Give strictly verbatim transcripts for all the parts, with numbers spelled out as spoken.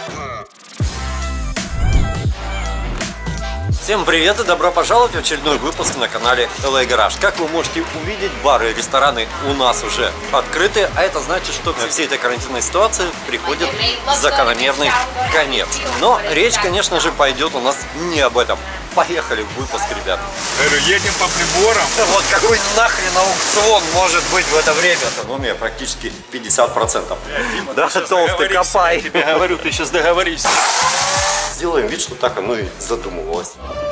Всем привет и добро пожаловать в очередной выпуск на канале эл эй Garage. Как вы можете увидеть, бары и рестораны у нас уже открыты, а это значит, что во всей этой карантинной ситуации приходит закономерный конец. Но речь, конечно же, пойдет у нас не об этом. Поехали в выпуск, ребят. Говорю, едем по приборам. Вот какой нахрен аукцион может быть в это время? Экономия практически пятьдесят процентов. Дима, да, толстый, копай. Я тебе говорю, ты сейчас договорись. Сделаем вид, что так оно и задумывалось.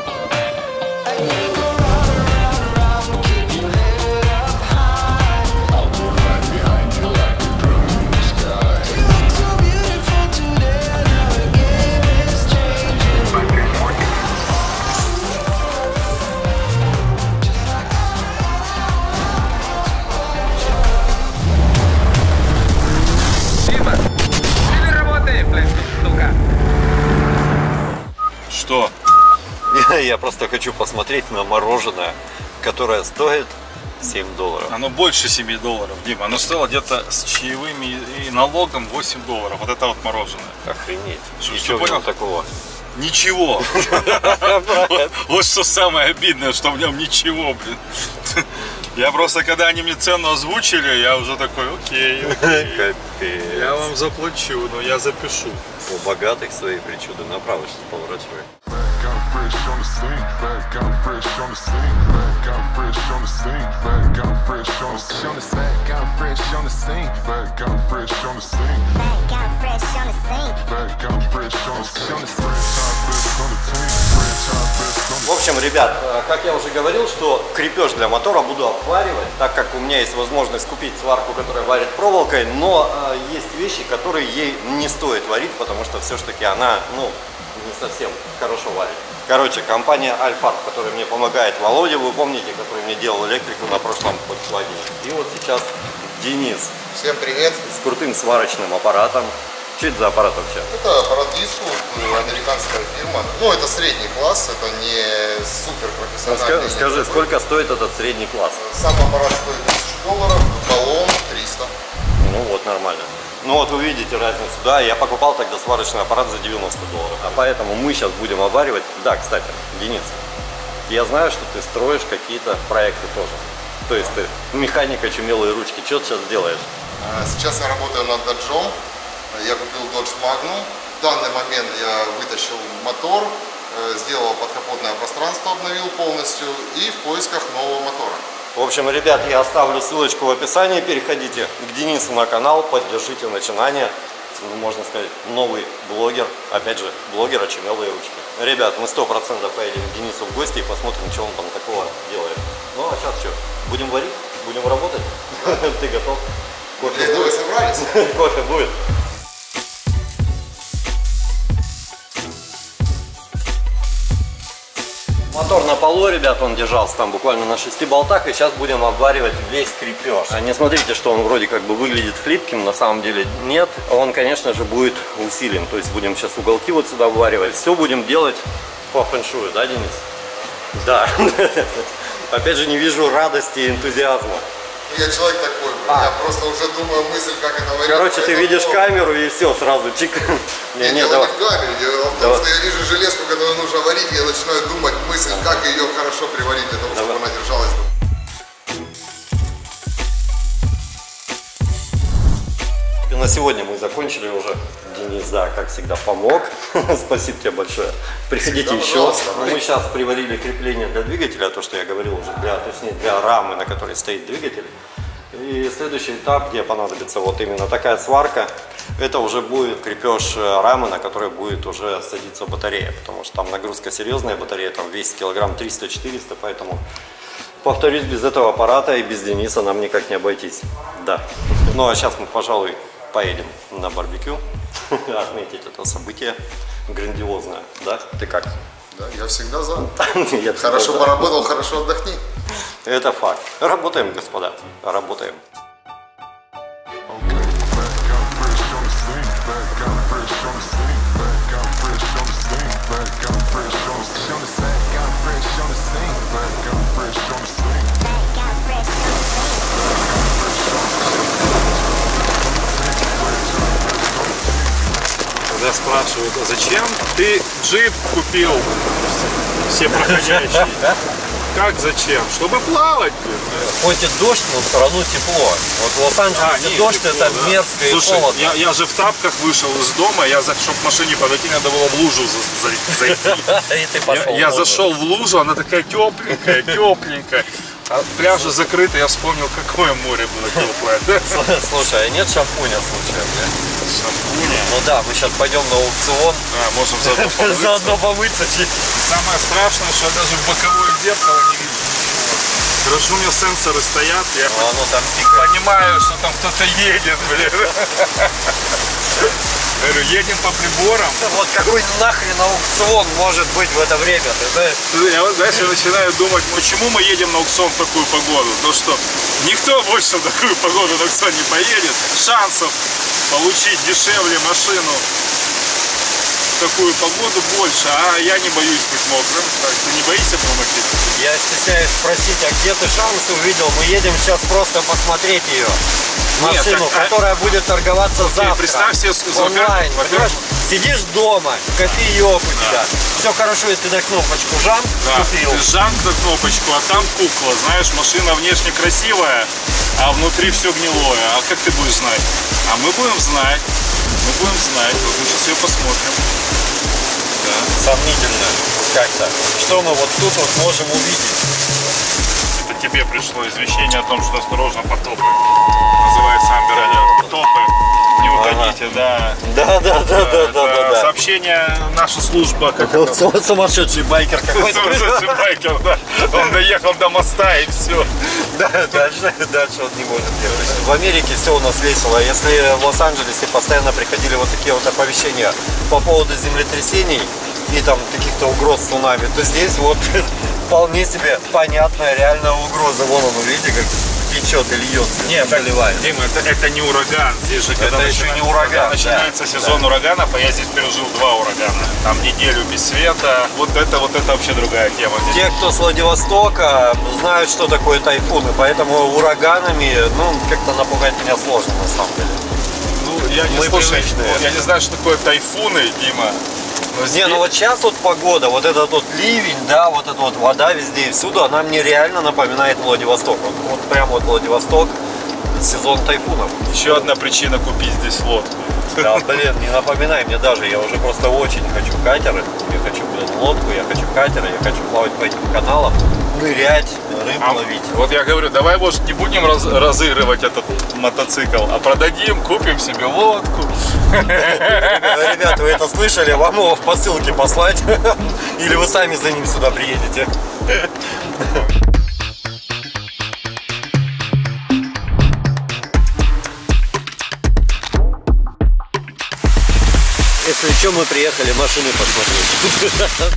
Что? Я, я просто хочу посмотреть на мороженое, которое стоит семь долларов. Оно больше семи долларов, Дима. Оно стоило где-то с чаевыми и налогом восемь долларов. Вот это вот мороженое. Охренеть. Что, Ничего понял? такого. Ничего. Вот что самое обидное, что в нем ничего, блин. Я просто, когда они мне цену озвучили, я уже такой, окей, Капец. я вам заплачу, но я запишу. У богатых свои причуды. Направо сейчас поворачивай. В общем, ребят, как я уже говорил, что крепеж для мотора буду обваривать, так как у меня есть возможность купить сварку, которая варит проволокой, но э, есть вещи, которые ей не стоит варить, потому что все-таки она, ну, не совсем хорошо варит. Короче, компания Альфард, которая мне помогает, Володя, вы помните, который мне делал электрику на прошлом Volkswagen. И вот сейчас Денис. Всем привет! С крутым сварочным аппаратом. Что это за аппарат вообще? Это аппарат ИСУ, американская фирма. Ну, это средний класс, это не супер профессиональный. Скажи, сколько стоит этот средний класс? Сам аппарат стоит тысячу долларов, баллон триста. Ну вот, нормально. Ну вот вы видите разницу, да, я покупал тогда сварочный аппарат за девяносто долларов. А поэтому мы сейчас будем обваривать. Да, кстати, Денис, я знаю, что ты строишь какие-то проекты тоже. То есть ты механик, очумелые ручки. Что ты сейчас делаешь? Сейчас я работаю над Доджом. Я купил Dodge Magnum. В данный момент я вытащил мотор, сделал подкапотное пространство, обновил полностью и в поисках нового мотора. В общем, ребят, я оставлю ссылочку в описании. Переходите к Денису на канал, поддержите начинание. Ну, можно сказать, новый блогер. Опять же, блогер очумелые ручки. Ребят, мы сто процентов поедем к Денису в гости и посмотрим, что он там такого делает. Ну, а сейчас что? Будем варить? Будем работать? Ты готов? Кофе будет? Собрались? Кофе будет. Мотор на полу, ребят, он держался там буквально на шести болтах, и сейчас будем обваривать весь крепеж. А не смотрите, что он вроде как бы выглядит хлипким, на самом деле нет. Он, конечно же, будет усилен, то есть будем сейчас уголки вот сюда обваривать. Все будем делать по фэншую, да, Денис? Да. Опять же, не вижу радости и энтузиазма. Я человек такой, а. я просто уже думаю мысль, как это варить. Короче, ты видишь камеру и все, сразу чик. Не, не, дело не в камере, дело в том, что я вижу железку, которую нужно варить, и я начинаю думать мысль, как ее хорошо приварить для того, чтобы Давай. она держалась. И на сегодня мы закончили уже. Денис, да, как всегда, помог. Спасибо тебе большое. Приходите всегда, еще. Мы сейчас приварили крепление для двигателя, то, что я говорил уже, для, точнее, для рамы, на которой стоит двигатель. И следующий этап, где понадобится вот именно такая сварка, это уже будет крепеж рамы, на которой будет уже садиться батарея, потому что там нагрузка серьезная, батарея там весит килограмм триста-четыреста, поэтому, повторюсь, без этого аппарата и без Дениса нам никак не обойтись. Да. Ну а сейчас мы, пожалуй, поедем на барбекю, отметить это событие грандиозное, да? Ты как? Да, я всегда за. Я хорошо всегда поработал, за. Хорошо отдохни. Это факт. Работаем, господа, работаем. всегда спрашивают, а зачем ты джип купил все проходящие? Как зачем? Чтобы плавать. Хоть и дождь, но все равно тепло. Вот в Лос-Анджелесе а, дождь тепло, это да. мерзко. Слушай, и холодно. Я, я же в тапках вышел из дома, я, чтобы к машине подойти, надо было в лужу зайти. Я зашел в лужу, она такая тепленькая, тепленькая. А пляжи закрыты, я вспомнил, какое море было теплое. Слушай, а нет шампуня случая, бля? Шампуня? Ну да, мы сейчас пойдем на аукцион. А, можем заодно помыться. Заодно помыться. Самое страшное, что я даже в боковое зеркало не вижу. Хорошо, у меня сенсоры стоят, я ну, оно там пикает. Понимаю, что там кто-то едет, блин. Говорю, едем по приборам. Вот какой нахрен аукцион может быть в это время, ты знаешь? Я, вот, знаешь, я начинаю думать, почему мы едем на аукцион в такую погоду? То, что никто больше в такую погоду на аукцион не поедет. Шансов получить дешевле машину в такую погоду больше, а я не боюсь быть мокрым. Так, ты не боишься промокнуть? Я стесняюсь спросить, а где ты шансы увидел? Мы едем сейчас просто посмотреть ее. Машину, Нет, так, которая а... будет торговаться Окей, завтра. Представь себе онлайн. Понимаешь? Сидишь дома, кофеек у тебя. Да. Все хорошо, если ты на кнопочку жам, да. купил. Ты жам на кнопочку, а там кукла. Знаешь, машина внешне красивая, а внутри все гнилое. А как ты будешь знать? А мы будем знать. Мы будем знать. Вот мы сейчас ее посмотрим. Да. Сомнительно как-то. Что мы вот тут вот можем увидеть? Это тебе пришло извещение о том, что осторожно потопы. Называется Амбер Алерт. Потопы. Не утоните, ага. да. Да, да, да, да, да, да. Сообщение наша служба. Как это? Сумасшедший байкер какой-то. Сумасшедший байкер, да. Он доехал до моста и все. Да, дальше, дальше он не может ехать. В Америке все у нас весело. Если в Лос-Анджелесе постоянно приходили вот такие вот оповещения по поводу землетрясений и там каких-то угроз цунами, то здесь вот вполне себе понятная реальная угроза. Вон он, видите, как течет и льется. Нет, заливает. Дима, это, это не ураган. Здесь же, когда это еще не ураган. Когда начинается да. сезон да. ураганов, а я здесь пережил два урагана. Там неделю без света. Вот это, вот это вообще другая тема. Здесь... Те, кто с Владивостока, знают, что такое тайфуны, поэтому ураганами, ну, как-то напугать меня сложно, на самом деле. Ну, я не, слушай, я не знаю, что такое тайфуны, Дима. Но здесь... Не, ну вот сейчас вот погода, вот этот вот ливень, да, вот эта вот вода везде и всюду, она мне реально напоминает Владивосток. Вот, вот прям вот Владивосток, сезон тайфунов. Еще одна причина купить здесь лодку. Да, блин, не напоминай мне даже, я уже просто очень хочу катеры, я хочу, блин, лодку, я хочу катеры, я хочу плавать по этим каналам, нырять, рыбу а, ловить. Вот я говорю, давай, может, не будем раз, разыгрывать этот мотоцикл, а продадим, купим себе лодку. Ребята, вы это слышали? Вам его в посылке послать? Или вы сами за ним сюда приедете? Если что, мы приехали машины посмотреть.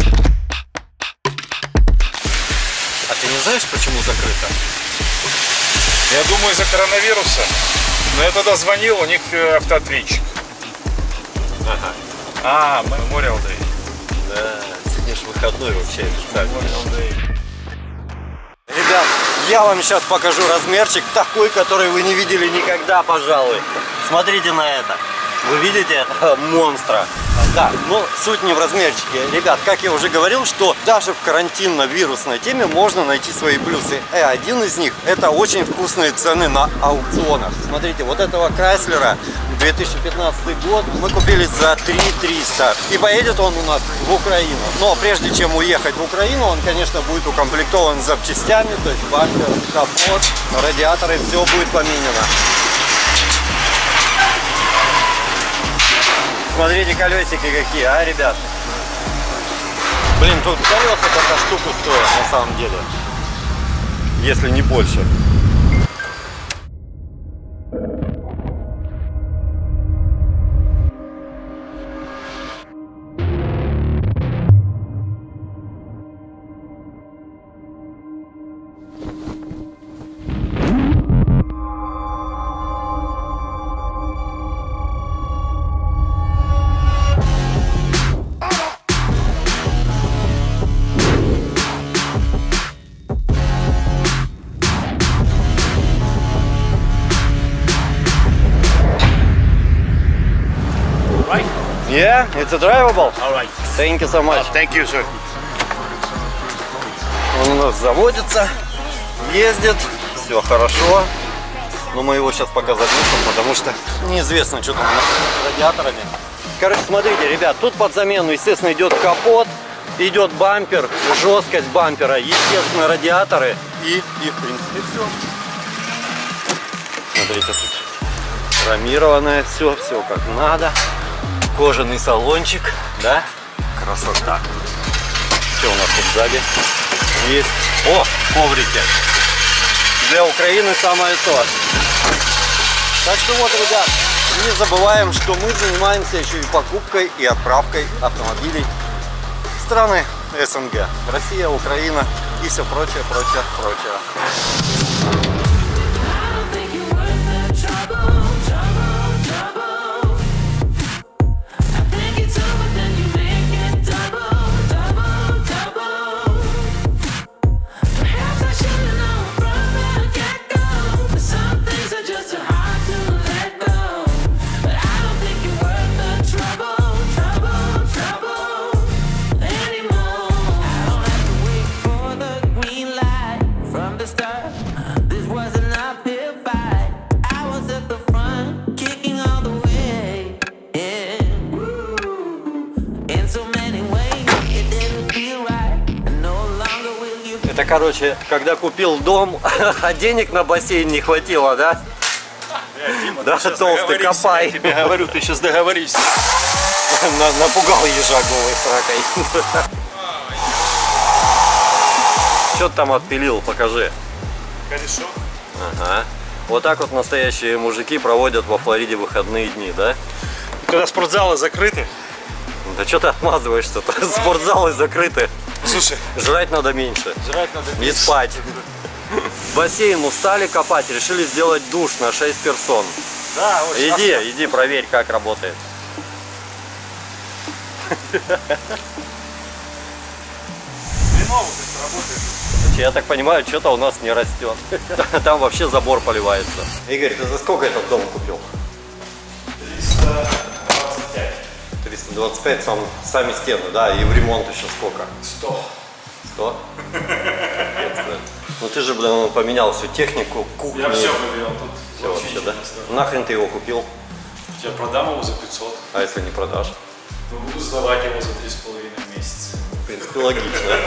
А ты не знаешь, почему закрыто? Я думаю, из-за коронавируса. Но я тогда звонил, у них автоответчик. Ага. А, Memorial Day. Да, сегодня же выходной вообще официально. Ребят, я вам сейчас покажу размерчик такой, который вы не видели никогда, пожалуй. Смотрите на это. Вы видите этого монстра? Да, но суть не в размерчике. Ребят, как я уже говорил, что даже в карантинно-вирусной теме можно найти свои плюсы. И один из них — это очень вкусные цены на аукционах. Смотрите, вот этого Крайслера две тысячи пятнадцатый год мы купили за три триста. И поедет он у нас в Украину. Но прежде чем уехать в Украину, он, конечно, будет укомплектован запчастями, то есть бампер, капот, радиаторы, все будет поменено. Смотрите, колесики какие, а, ребят? Блин, тут колеса эта штука стоит на самом деле, если не больше. Yeah, it's a drivable. All right. Thank you so much. Oh, thank you, sir. Он у нас заводится, ездит, все хорошо. Но мы его сейчас пока заглушим, потому что неизвестно, что там с радиаторами. Короче, смотрите, ребят, тут под замену, естественно, идет капот, идет бампер, жесткость бампера, естественно, радиаторы и, и в принципе, все. Смотрите, тут хромированное все, все как надо. Кожаный салончик, да? Красота. Что у нас тут сзади? Есть. О, коврики. Для Украины самое то. Так что вот, ребят, не забываем, что мы занимаемся еще и покупкой и отправкой автомобилей в страны СНГ. Россия, Украина и все прочее, прочее, прочее. Это, короче, когда купил дом, а денег на бассейн не хватило, да? Дима, да, толстый, копай. Я тебе говорю, ты сейчас договорись. Напугал ежа голой сракой. Что ты там отпилил, покажи. Корешок. Ага. Вот так вот настоящие мужики проводят во Флориде выходные дни, да? Когда спортзалы закрыты. Да что ты отмазываешься-то? Спортзалы закрыты. Слушай, жрать надо меньше. Жрать надо меньше. И спать. Бассейн устали копать, решили сделать душ на шесть персон. Да, очень Иди, классно. иди проверь, как работает. Хреново как работает. Я так понимаю, что-то у нас не растет. Там вообще забор поливается. Игорь, ты за сколько этот дом купил? триста двадцать пять. триста двадцать пять, сам, сами стены, да, и в ремонт еще сколько? сто. сто? Ну ты же, блин, поменял всю технику, кухню. Я все поменял тут. Все вообще, да? Нахрен ты его купил? Я продам его за пятьсот. А если не продашь? Но буду сдавать его за три с половиной месяца. В принципе, логично.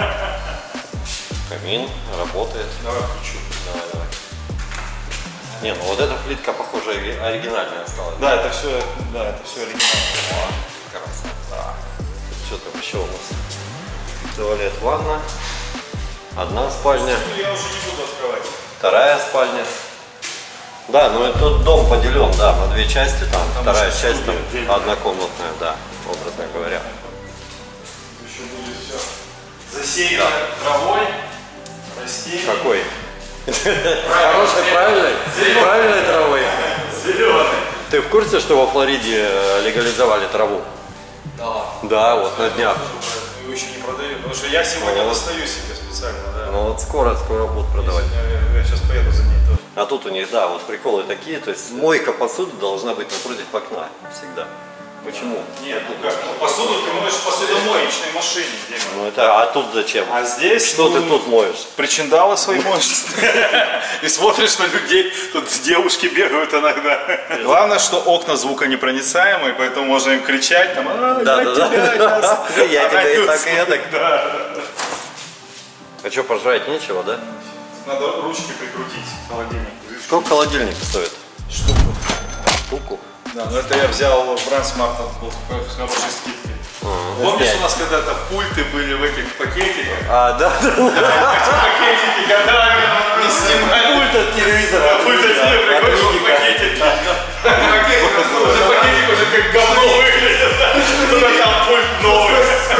Камин работает. Давай включу. Давай, давай. Не, ну вот эта плитка, похоже, оригинальная осталась. Да, это все, да, это все оригинально. Красота. Что там еще у нас? Туалет, ванна. Одна спальня. Я уже не буду открывать. Вторая спальня. Да, ну этот дом поделен, да, на две части. Там, там вторая часть там отдельно. однокомнатная, да, образно говоря. Еще будет все засеяно травой, растением. Какой? Хорошей, правильной? Правильной травой. Зеленый. Ты в курсе, что во Флориде легализовали траву? Да. Да, вот на днях. Его еще не продают, потому что я сегодня Ну, достаю себе специально, да. Ну вот скоро, скоро будут продавать. Я, я сейчас поеду за ней тоже. А тут у них, да, вот приколы такие, то есть мойка посуды должна быть напротив окна всегда. Почему? Нет, ну как, ну, посуду ты моешь в посудомоечной машине, Дима. Ну это, а тут зачем? А здесь Что ну, ты тут моешь? причиндалы свои моешь. И смотришь на людей, тут девушки бегают иногда. Главное, что окна звуконепроницаемые, поэтому можно им кричать, там, а, Да, я да, тебя да. сейчас Я тебя и отойду». так, и эдак. Да. А что, пожрать нечего, да? Надо ручки прикрутить в холодильник. Сколько холодильник стоит? Штуку. Штуку? Да, но это я взял в Брансмарт, был с хорошей скидкой. Помнишь, у нас когда-то пульты были в этих пакетиках? А, да, да. Пакетики годами не снимали. Пульт от телевизора. Пульт от телевизора, приходишь в пакетики. Пакетик уже как говно выглядит. Там пульт новый.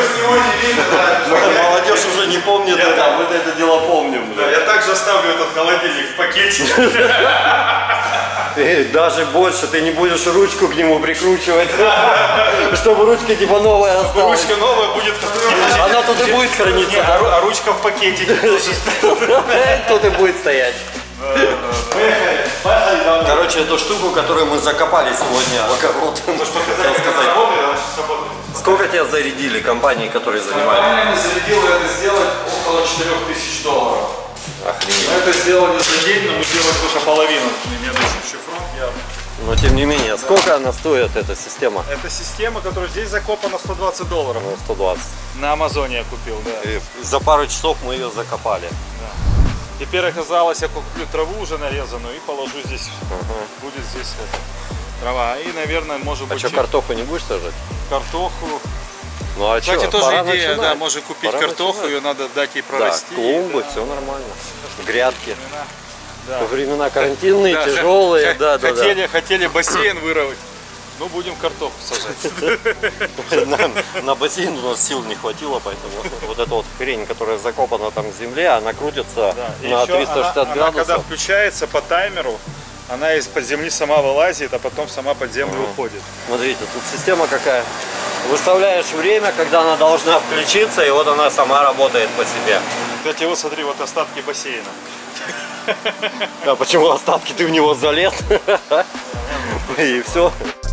Молодежь уже не помнит это, а мы это дело помним. Да, я также оставлю этот холодильник в пакете. Эй, даже больше, ты не будешь ручку к нему прикручивать, чтобы ручка типа новая осталась. Ручка новая будет. Она тут и будет храниться. Нет, а ручка в пакетике. Тут и будет стоять. Короче, эту штуку, которую мы закопали сегодня в огород, хотел сказать. тебя зарядили компании, которые занимаются? Компания мне зарядила это сделать около четырёх тысяч долларов. Охренеть. Мы это сделали за день, но мы делали только половину. Мне нужен еще фронт явно. Но тем не менее, сколько она стоит, эта система? Это система, которая здесь закопана, сто двадцать долларов. Ну, сто двадцать. На Амазоне я купил, да. И за пару часов мы ее закопали. Да. Теперь оказалось, я куплю траву уже нарезанную и положу здесь. Ага. Будет здесь это, трава. И, наверное, может А быть... что, картоху не будешь сажать? Картоху. Ну а Кстати, что, тоже пора идея, начинать. да, можно купить Пора картоху, начинать. ее надо дать ей Да, прорасти. клумбы, да. все нормально. Грядки. Да. Времена карантинные, Да, тяжелые, х- да, да, хотели, да. хотели бассейн вырвать, ну будем картоху сажать. На, на бассейн у нас сил не хватило, поэтому вот эта вот хрень, которая закопана там в земле, она крутится Да. И на еще триста шестьдесят она, она, когда градусов. включается по таймеру, она из-под земли сама вылазит, а потом сама под землю Ага. уходит. Смотрите, тут система какая. Выставляешь время, когда она должна включиться, и вот она сама работает по себе. Кстати, вот смотри, вот остатки бассейна. А почему остатки? Ты в него залез? И все.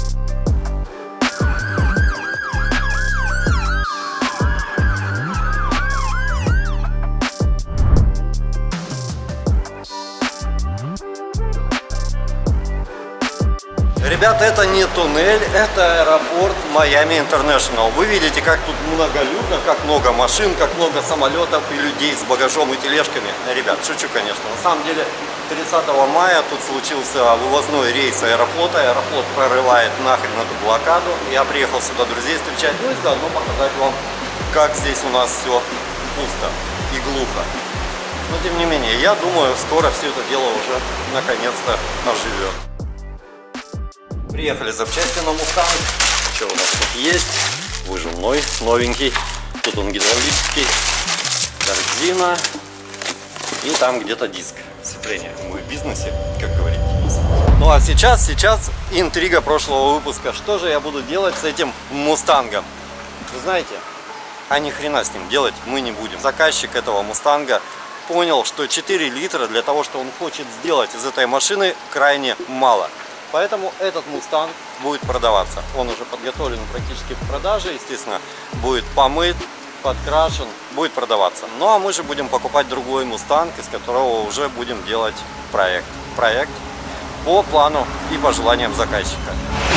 Ребята, это не туннель, это аэропорт Майами Интернешнл. Вы видите, как тут многолюдно, как много машин, как много самолетов и людей с багажом и тележками. Ребят, шучу, конечно. На самом деле, тридцатого мая тут случился вывозной рейс Аэрофлота. Аэрофлот прорывает нахрен эту блокаду. Я приехал сюда друзей встречать, ну и заодно показать вам, как здесь у нас все пусто и глухо. Но тем не менее, я думаю, скоро все это дело уже наконец-то оживет. Приехали запчасти на Мустанг. Что у нас тут есть? Выжимной, новенький. Тут он гидравлический. Корзина. И там где-то диск сцепления. Мы в бизнесе, как говорит Денис. Ну а сейчас, сейчас интрига прошлого выпуска. Что же я буду делать с этим Мустангом? Вы знаете, а ни хрена с ним делать мы не будем. Заказчик этого Мустанга понял, что четыре литра для того, что он хочет сделать из этой машины, крайне мало. Поэтому этот Мустанг будет продаваться. Он уже подготовлен практически к продаже, естественно, будет помыт, подкрашен, будет продаваться. Ну а мы же будем покупать другой Мустанг, из которого уже будем делать проект. Проект по плану и по желаниям заказчика.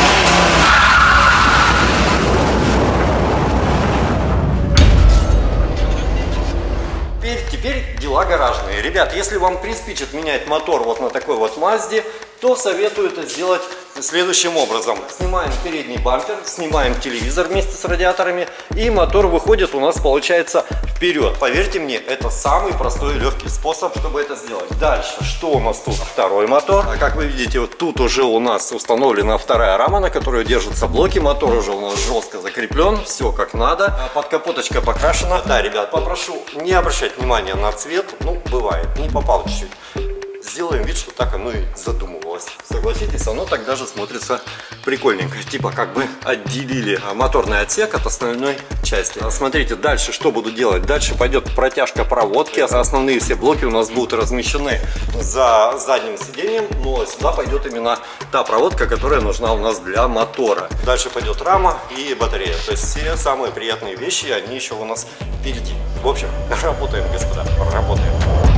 Теперь, теперь дела гаражные. Ребят, если вам приспичит менять мотор вот на такой вот Мазде, то советую это сделать следующим образом. Снимаем передний бампер, снимаем телевизор вместе с радиаторами, и мотор выходит у нас, получается, вперед. Поверьте мне, это самый простой и легкий способ, чтобы это сделать. Дальше, что у нас тут? Второй мотор. Как вы видите, вот тут уже у нас установлена вторая рама, на которой держатся блоки. Мотор уже у нас жестко закреплен, все как надо. Подкапоточка покрашена. Да, ребят, попрошу не обращать внимания на цвет. Ну, бывает, не попал чуть-чуть. Сделаем вид, что так оно и задумывалось. Согласитесь, оно так даже смотрится прикольненько. Типа как бы отделили моторный отсек от основной части. Смотрите, дальше что буду делать? Дальше пойдет протяжка проводки. Основные все блоки у нас будут размещены за задним сиденьем. Но сюда пойдет именно та проводка, которая нужна у нас для мотора. Дальше пойдет рама и батарея. То есть все самые приятные вещи, они еще у нас впереди. В общем, работаем, господа, работаем.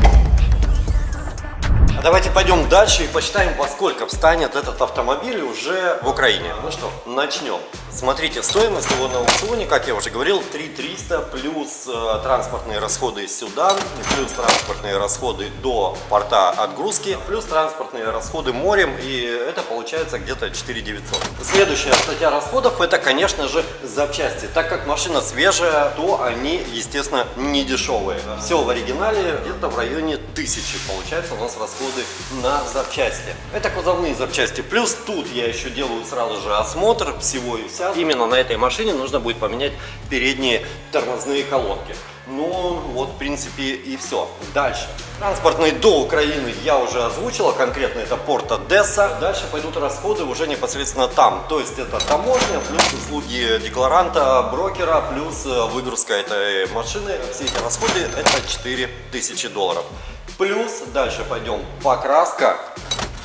Давайте пойдем дальше и посчитаем, во сколько встанет этот автомобиль уже в Украине. Ну что, начнем. Смотрите, стоимость его на аукционе, как я уже говорил, три триста плюс э, транспортные расходы сюда, плюс транспортные расходы до порта отгрузки, плюс транспортные расходы морем, и это получается где-то четыре девятьсот. Следующая статья расходов — это, конечно же, запчасти. Так как машина свежая, то они, естественно, не дешевые. Все в оригинале где-то в районе тысячи получается у нас расходы на запчасти. Это кузовные запчасти. Плюс тут я еще делаю сразу же осмотр всего и вся. Именно на этой машине нужно будет поменять передние тормозные колонки. Ну, вот, в принципе, и все. Дальше. Транспортные до Украины я уже озвучила, конкретно это порт Одесса. Дальше пойдут расходы уже непосредственно там. То есть это таможня, плюс услуги декларанта, брокера, плюс выгрузка этой машины. Все эти расходы это четыре тысячи долларов. Плюс дальше пойдем покраска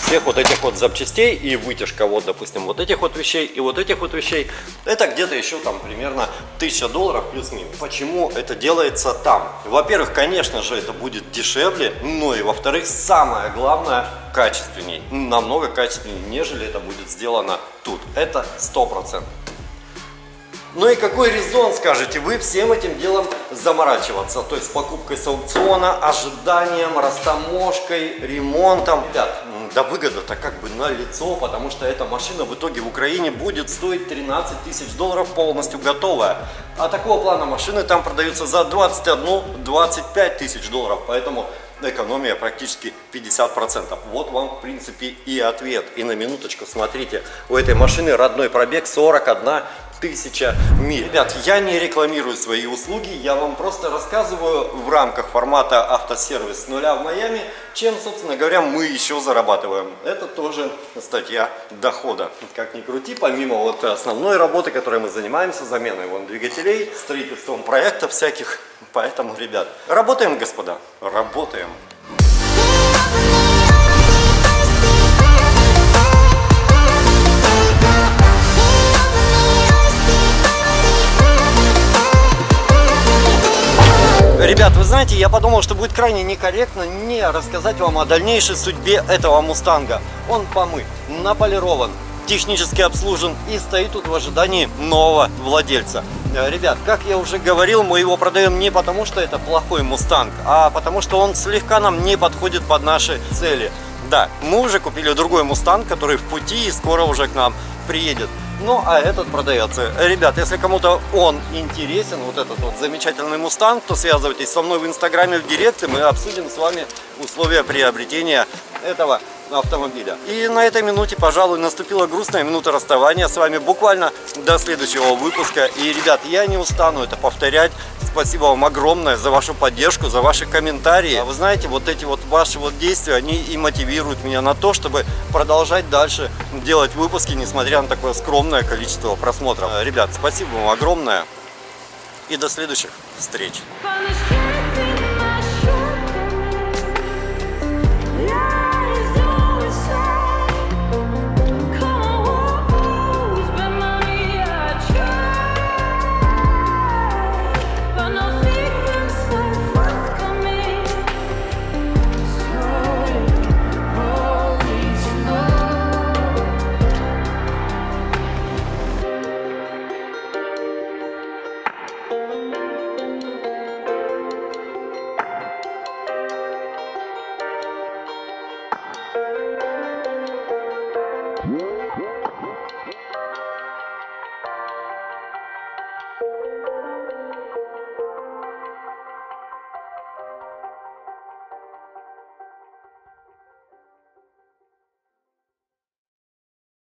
всех вот этих вот запчастей и вытяжка вот, допустим, вот этих вот вещей и вот этих вот вещей, это где-то еще там примерно тысяча долларов плюс-минус. Почему это делается там? Во-первых, конечно же, это будет дешевле, но и во-вторых, самое главное, качественней, намного качественнее, нежели это будет сделано тут. Это сто процентов. Ну и какой резон, скажете вы, всем этим делом заморачиваться? То есть покупкой с аукциона, ожиданием, растаможкой, ремонтом. Ребят, да выгода-то как бы налицо, потому что эта машина в итоге в Украине будет стоить тринадцать тысяч долларов полностью готовая. А такого плана машины там продаются за двадцать одну — двадцать пять тысяч долларов, поэтому экономия практически пятьдесят процентов. Вот вам, в принципе, и ответ. И на минуточку, смотрите, у этой машины родной пробег сорок одна тысяча миль. Ребят, я не рекламирую свои услуги, я вам просто рассказываю в рамках формата автосервис с нуля в Майами, чем, собственно говоря, мы еще зарабатываем. Это тоже статья дохода. Как ни крути, помимо вот основной работы, которой мы занимаемся, заменой вон двигателей, строительством проектов всяких. Поэтому, ребят, работаем, господа, работаем. Ребят, вы знаете, я подумал, что будет крайне некорректно не рассказать вам о дальнейшей судьбе этого мустанга. Он помыт, наполирован, технически обслужен и стоит тут в ожидании нового владельца. Ребят, как я уже говорил, мы его продаем не потому, что это плохой мустанг, а потому что он слегка нам не подходит под наши цели. Да, мы уже купили другой мустанг, который в пути и скоро уже к нам приедет. Ну, а этот продается. Ребят, если кому-то он интересен, вот этот вот замечательный мустанг, то связывайтесь со мной в инстаграме, в директе, мы обсудим с вами условия приобретения этого автомобиля. И на этой минуте, пожалуй, наступила грустная минута расставания с вами буквально до следующего выпуска. И, ребят, я не устану это повторять. Спасибо вам огромное за вашу поддержку, за ваши комментарии. Вы знаете, вот эти вот ваши вот действия, они и мотивируют меня на то, чтобы продолжать дальше делать выпуски, несмотря на такое скромное количество просмотров. Ребят, спасибо вам огромное и до следующих встреч.